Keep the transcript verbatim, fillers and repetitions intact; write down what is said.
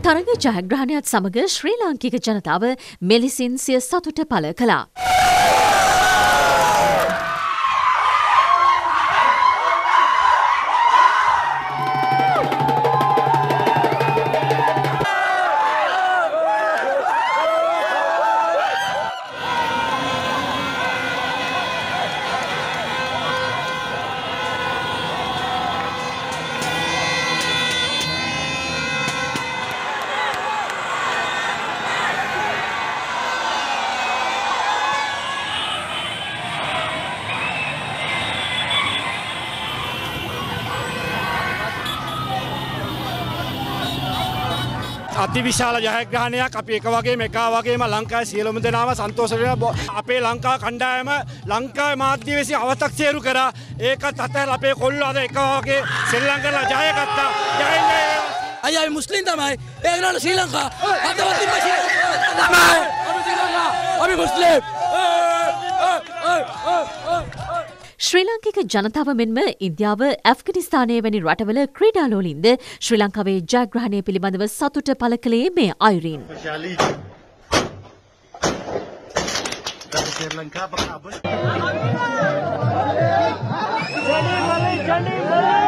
තරග ජයග්‍රහණයත් සමග ශ්‍රී ලාංකික ජනතාව මෙලෙසින් සිය සතුට පළ කළා. අතිවිශාල ජයග්‍රහණයක් අපි එක වගේම එක වගේම ලංකාවේ සියලුම දෙනාම සන්තෝෂ වෙනවා. අපේ ලංකා කණ්ඩායම ලංකාවේ මාධ්‍ය විසින් අව탁සේරු කරා. ඒකත් අතහැරලා අපේ කොල්ලෝ අද එක වගේ ශ්‍රී ලංකාවලා ජය ගත්තා. ජය ජය. අයියා මුස්ලිම් තමයි. ඒ වෙනාට ශ්‍රී ලංකා අතවත්ින් මැෂින් තමයි. අපි ශ්‍රී ලංකා. අපි මුස්ලිම්. ශ්‍රී ලාංකික ජනතාව මෙන්ම ඉන්දියාව ඇෆ්ගනිස්තානය වැනි රටවල ක්‍රීඩාලෝලින්ද ශ්‍රී ලංකාවේ ජයග්‍රහණය පිළිබඳව සතුට පළ කළේ මේ අයුරින්. Johnny, Johnny, Johnny,